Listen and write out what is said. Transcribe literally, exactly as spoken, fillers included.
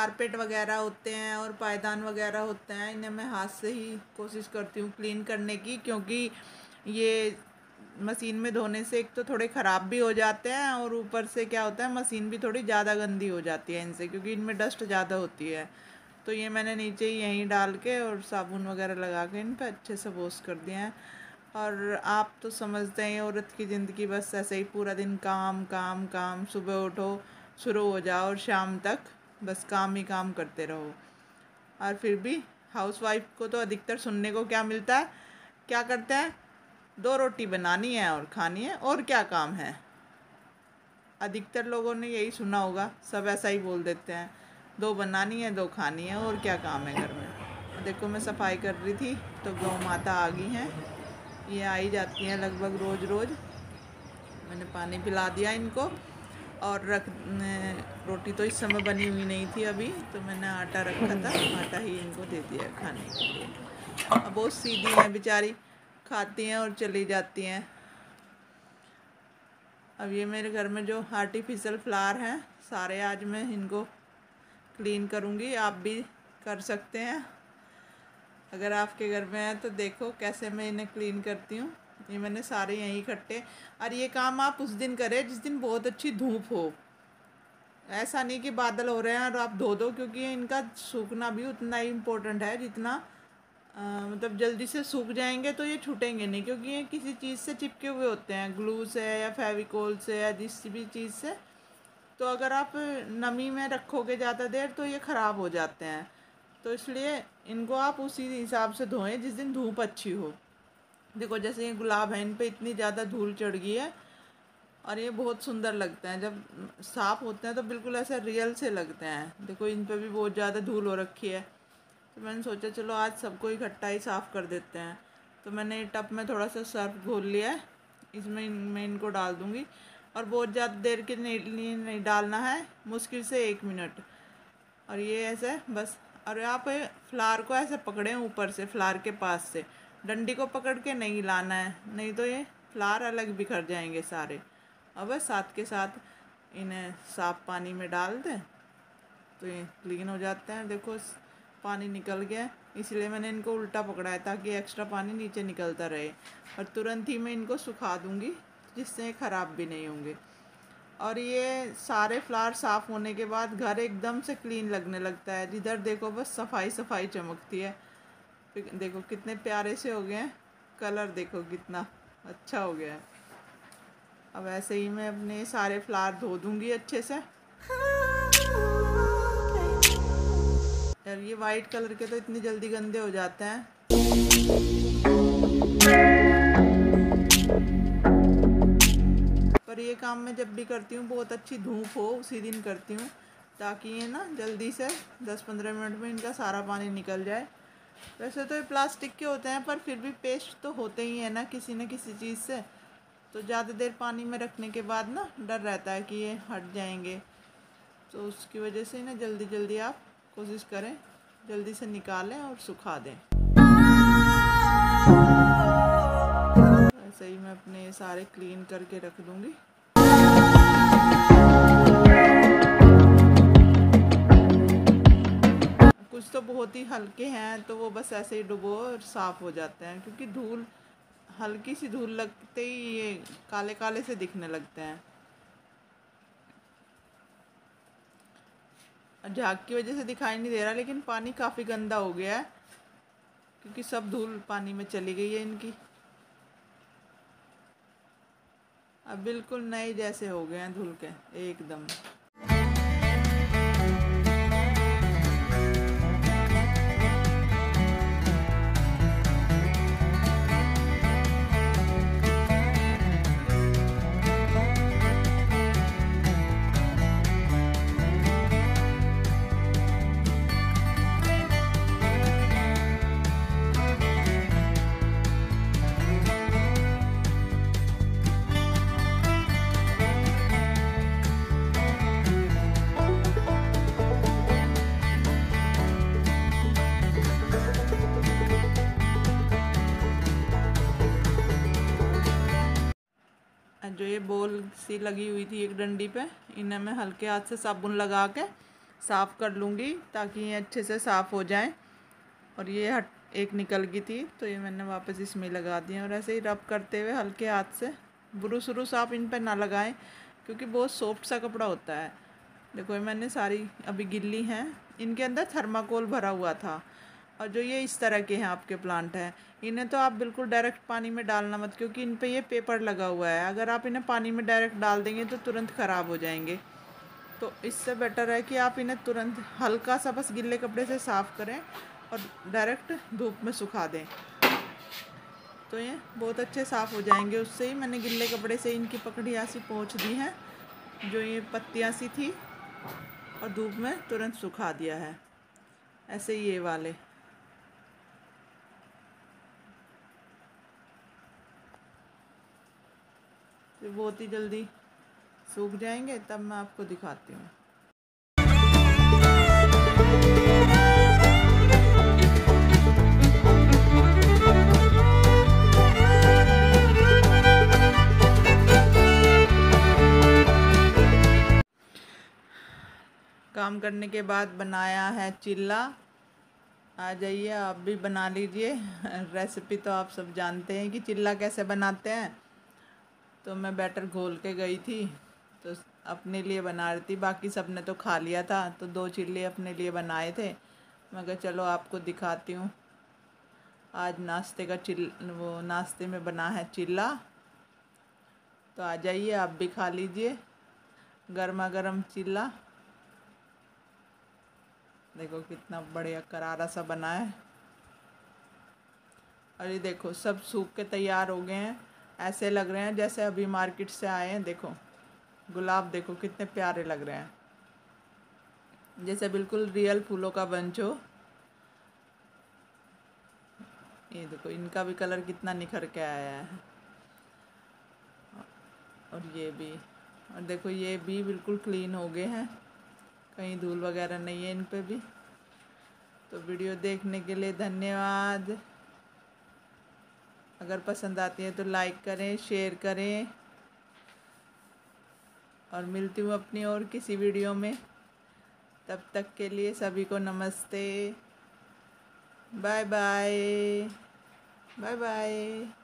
Carpet वगैरह होते हैं और पायदान वगैरह होते हैं, इन्हें मैं हाथ से ही कोशिश करती हूँ क्लीन करने की, क्योंकि ये मशीन में धोने से एक तो थोड़े ख़राब भी हो जाते हैं और ऊपर से क्या होता है मशीन भी थोड़ी ज़्यादा गंदी हो जाती है इनसे, क्योंकि इनमें डस्ट ज़्यादा होती है। तो ये मैंने नीचे ही यहीं डाल के और साबुन वगैरह लगा के इन पर अच्छे से वॉश कर दिया है। और आप तो समझते हैं औरत की ज़िंदगी बस ऐसे ही पूरा दिन काम काम काम, सुबह उठो शुरू हो जाओ और शाम तक बस काम ही काम करते रहो। और फिर भी हाउसवाइफ को तो अधिकतर सुनने को क्या मिलता है, क्या करते हैं, दो रोटी बनानी है और खानी है और क्या काम है। अधिकतर लोगों ने यही सुना होगा, सब ऐसा ही बोल देते हैं, दो बनानी है दो खानी है और क्या काम है घर में। देखो मैं सफाई कर रही थी तो गौ माता आ गई हैं, ये आ ही जाती हैं लगभग रोज़ रोज़। मैंने पानी पिला दिया इनको और रख रोटी तो इस समय बनी हुई नहीं थी अभी, तो मैंने आटा रखा था, आटा ही इनको दे दिया खाने के लिए। अब बहुत सीधी हैं बेचारी, खाती हैं और चली जाती हैं। अब ये मेरे घर में जो आर्टिफिशियल फ्लावर हैं सारे आज मैं इनको क्लीन करूँगी, आप भी कर सकते हैं। अगर आपके घर में है तो देखो कैसे मैं इन्हें क्लीन करती हूँ। ये मैंने सारे यहीं इकट्ठे, और ये काम आप उस दिन करें जिस दिन बहुत अच्छी धूप हो। ऐसा नहीं कि बादल हो रहे हैं और आप धो दो, क्योंकि इनका सूखना भी उतना ही इम्पोर्टेंट है जितना आ, मतलब जल्दी से सूख जाएंगे तो ये छूटेंगे नहीं, क्योंकि ये किसी चीज़ से चिपके हुए होते हैं, ग्लू से या फेविकोल से या जिस भी चीज़ से। तो अगर आप नमी में रखोगे ज़्यादा देर तो ये ख़राब हो जाते हैं। तो इसलिए इनको आप उसी हिसाब से धोएं जिस दिन धूप अच्छी हो। देखो जैसे ये गुलाब है, इन पे इतनी ज़्यादा धूल चढ़ गई है और ये बहुत सुंदर लगते हैं, जब साफ़ होते हैं तो बिल्कुल ऐसे रियल से लगते हैं। देखो इन पे भी बहुत ज़्यादा धूल हो रखी है, तो मैंने सोचा चलो आज सबको इकट्ठा ही साफ़ कर देते हैं। तो मैंने टब में थोड़ा सा सर्फ घोल लिया है, इसमें मैं इनको डाल दूँगी और बहुत ज़्यादा देर के लिए नहीं डालना है, मुश्किल से एक मिनट। और ये ऐसे बस, और आप फ्लावर को ऐसे पकड़ें ऊपर से, फ्लावर के पास से, डंडी को पकड़ के नहीं लाना है, नहीं तो ये फ्लावर अलग बिखर जाएंगे सारे। और बस साथ के साथ इन्हें साफ़ पानी में डाल दें तो ये क्लीन हो जाते हैं। देखो पानी निकल गया, इसलिए मैंने इनको उल्टा पकड़ा है ताकि एक्स्ट्रा पानी नीचे निकलता रहे। और तुरंत ही मैं इनको सुखा दूँगी जिससे ख़राब भी नहीं होंगे। और ये सारे फ्लावर साफ़ होने के बाद घर एकदम से क्लीन लगने लगता है, जिधर देखो बस सफाई सफाई चमकती है। देखो कितने प्यारे से हो गए हैं, कलर देखो कितना अच्छा हो गया है। अब ऐसे ही मैं अपने सारे फ्लावर धो दूँगी अच्छे से। यार ये वाइट कलर के तो इतनी जल्दी गंदे हो जाते हैं। पर ये काम मैं जब भी करती हूँ बहुत अच्छी धूप हो उसी दिन करती हूँ, ताकि ये ना जल्दी से दस पंद्रह मिनट में इनका सारा पानी निकल जाए। वैसे तो ये प्लास्टिक के होते हैं पर फिर भी पेस्ट तो होते ही है ना किसी न किसी चीज़ से, तो ज़्यादा देर पानी में रखने के बाद ना डर रहता है कि ये हट जाएंगे। तो उसकी वजह से ना जल्दी जल्दी आप कोशिश करें जल्दी से निकालें और सुखा दें। ऐसे ही मैं अपने सारे क्लीन करके रख दूँगी। कुछ तो बहुत ही हल्के हैं तो वो बस ऐसे ही डुबो और साफ़ हो जाते हैं, क्योंकि धूल हल्की सी धूल लगते ही ये काले काले से दिखने लगते हैं। झाग की वजह से दिखाई नहीं दे रहा, लेकिन पानी काफ़ी गंदा हो गया है क्योंकि सब धूल पानी में चली गई है इनकी। अब बिल्कुल नए जैसे हो गए हैं धुल के एकदम। जो ये बॉल सी लगी हुई थी एक डंडी पे, इन्हें मैं हल्के हाथ से साबुन लगा के साफ़ कर लूँगी ताकि ये अच्छे से साफ़ हो जाएं। और ये हट एक निकल गई थी तो ये मैंने वापस इसमें लगा दिया। और ऐसे ही रब करते हुए हल्के हाथ से, ब्रुश व्रुश आप इन पर ना लगाएं क्योंकि बहुत सॉफ्ट सा कपड़ा होता है। देखो ये मैंने सारी अभी गिल्ली हैं, इनके अंदर थर्माकोल भरा हुआ था। और जो ये इस तरह के हैं आपके प्लांट हैं, इन्हें तो आप बिल्कुल डायरेक्ट पानी में डालना मत, क्योंकि इन पे ये पेपर लगा हुआ है। अगर आप इन्हें पानी में डायरेक्ट डाल देंगे तो तुरंत ख़राब हो जाएंगे। तो इससे बेटर है कि आप इन्हें तुरंत हल्का सा बस गिल्ले कपड़े से साफ़ करें और डायरेक्ट धूप में सुखा दें, तो ये बहुत अच्छे साफ़ हो जाएंगे। उससे ही मैंने गिल्ले कपड़े से इनकी पकड़ियाँ सी पोंछ दी हैं, जो ये पत्तियाँ सी थी, और धूप में तुरंत सुखा दिया है। ऐसे ही ये वाले, तो बहुत ही जल्दी सूख जाएंगे। तब मैं आपको दिखाती हूँ। काम करने के बाद बनाया है चिल्ला। आ जाइए आप भी बना लीजिए। रेसिपी तो आप सब जानते हैं कि चिल्ला कैसे बनाते हैं। तो मैं बैटर घोल के गई थी, तो अपने लिए बना रही थी, बाकी सब ने तो खा लिया था, तो दो चिल्ले अपने लिए बनाए थे। मैं कहा चलो आपको दिखाती हूँ। आज नाश्ते का चिल वो नाश्ते में बना है चिल्ला। तो आ जाइए आप भी खा लीजिए गर्मा गर्म चिल्ला। देखो कितना बढ़िया करारा सा बना है। और ये देखो सब सूख के तैयार हो गए हैं। ऐसे लग रहे हैं जैसे अभी मार्केट से आए हैं। देखो गुलाब देखो कितने प्यारे लग रहे हैं, जैसे बिल्कुल रियल फूलों का बंच हो। ये देखो इनका भी कलर कितना निखर के आया है। और ये भी, और देखो ये भी बिल्कुल क्लीन हो गए हैं, कहीं धूल वगैरह नहीं है इन पे भी। तो वीडियो देखने के लिए धन्यवाद। अगर पसंद आती है तो लाइक करें, शेयर करें, और मिलती हूँ अपनी और किसी वीडियो में। तब तक के लिए सभी को नमस्ते, बाय बाय, बाय बाय।